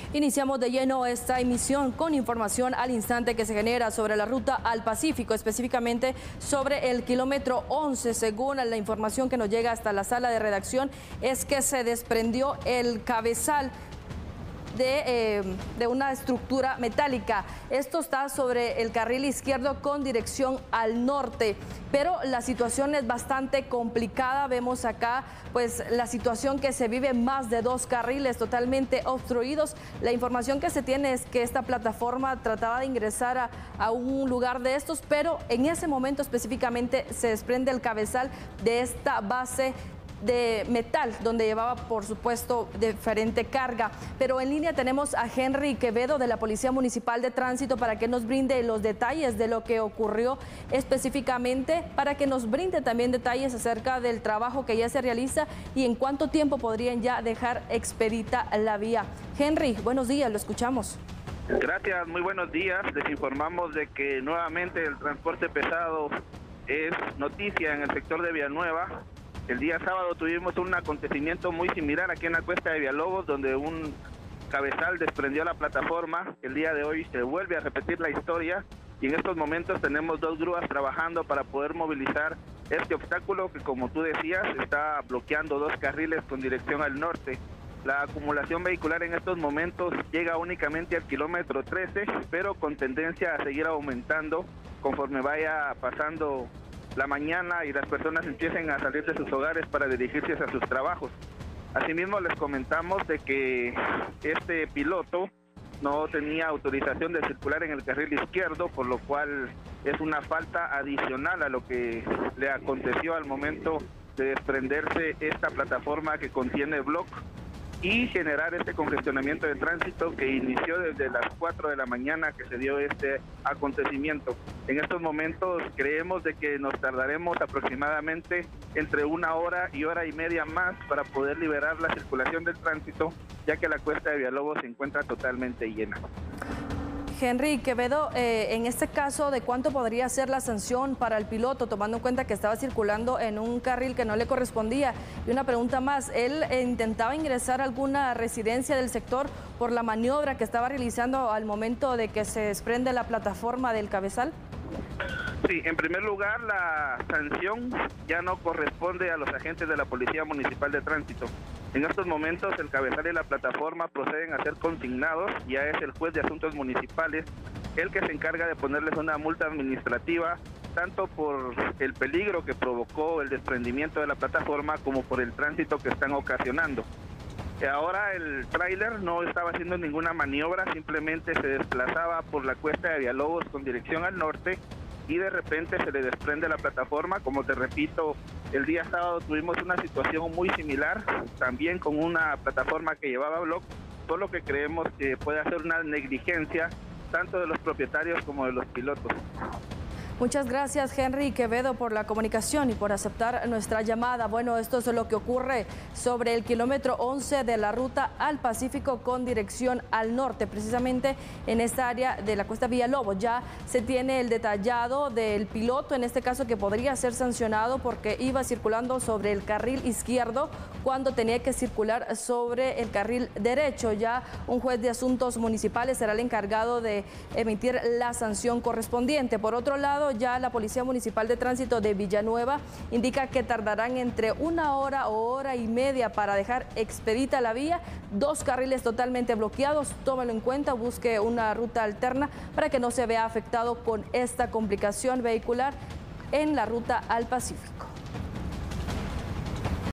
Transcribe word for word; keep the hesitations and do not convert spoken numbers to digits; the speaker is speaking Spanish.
Iniciamos de lleno esta emisión con información al instante que se genera sobre la ruta al Pacífico, específicamente sobre el kilómetro once. Según la información que nos llega hasta la sala de redacción, es que se desprendió el cabezal De, eh, de una estructura metálica. Esto está sobre el carril izquierdo con dirección al norte, pero la situación es bastante complicada. Vemos acá pues la situación que se vive, más de dos carriles totalmente obstruidos. La información que se tiene es que esta plataforma trataba de ingresar a, a un lugar de estos, pero en ese momento específicamente se desprende el cabezal de esta base de metal, donde llevaba, por supuesto, diferente carga. Pero en línea tenemos a Henry Quevedo de la Policía Municipal de Tránsito para que nos brinde los detalles de lo que ocurrió específicamente, para que nos brinde también detalles acerca del trabajo que ya se realiza y en cuánto tiempo podrían ya dejar expedita la vía. Henry, buenos días, lo escuchamos. Gracias, muy buenos días. Les informamos de que nuevamente el transporte pesado es noticia en el sector de Villanueva. El día sábado tuvimos un acontecimiento muy similar aquí en la cuesta de Villalobos, donde un cabezal desprendió la plataforma. El día de hoy se vuelve a repetir la historia y en estos momentos tenemos dos grúas trabajando para poder movilizar este obstáculo que, como tú decías, está bloqueando dos carriles con dirección al norte. La acumulación vehicular en estos momentos llega únicamente al kilómetro trece, pero con tendencia a seguir aumentando conforme vaya pasando la mañana y las personas empiecen a salir de sus hogares para dirigirse a sus trabajos. Asimismo, les comentamos de que este piloto no tenía autorización de circular en el carril izquierdo, por lo cual es una falta adicional a lo que le aconteció al momento de desprenderse esta plataforma que contiene block y generar este congestionamiento de tránsito que inició desde las cuatro de la mañana que se dio este acontecimiento. En estos momentos creemos de que nos tardaremos aproximadamente entre una hora y hora y media más para poder liberar la circulación del tránsito, ya que la cuesta de Villalobos se encuentra totalmente llena. Henry Quevedo, eh, en este caso, ¿de cuánto podría ser la sanción para el piloto, tomando en cuenta que estaba circulando en un carril que no le correspondía? Y una pregunta más, ¿él eh, intentaba ingresar a alguna residencia del sector por la maniobra que estaba realizando al momento de que se desprende la plataforma del cabezal? Sí, en primer lugar, la sanción ya no corresponde a los agentes de la Policía Municipal de Tránsito. En estos momentos el cabezal y la plataforma proceden a ser consignados, ya es el juez de asuntos municipales el que se encarga de ponerles una multa administrativa, tanto por el peligro que provocó el desprendimiento de la plataforma como por el tránsito que están ocasionando. Ahora el tráiler no estaba haciendo ninguna maniobra, simplemente se desplazaba por la cuesta de Villalobos con dirección al norte y de repente se le desprende la plataforma. Como te repito, el día sábado tuvimos una situación muy similar, también con una plataforma que llevaba block, solo que creemos que puede ser una negligencia tanto de los propietarios como de los pilotos. Muchas gracias, Henry Quevedo, por la comunicación y por aceptar nuestra llamada. Bueno, esto es lo que ocurre sobre el kilómetro once de la ruta al Pacífico con dirección al norte, precisamente en esta área de la cuesta Villalobos. Ya se tiene el detallado del piloto, en este caso, que podría ser sancionado porque iba circulando sobre el carril izquierdo cuando tenía que circular sobre el carril derecho. Ya un juez de asuntos municipales será el encargado de emitir la sanción correspondiente. Por otro lado, ya la Policía Municipal de Tránsito de Villanueva indica que tardarán entre una hora o hora y media para dejar expedita la vía. Dos carriles totalmente bloqueados, tómelo en cuenta, busque una ruta alterna para que no se vea afectado con esta complicación vehicular en la ruta al Pacífico.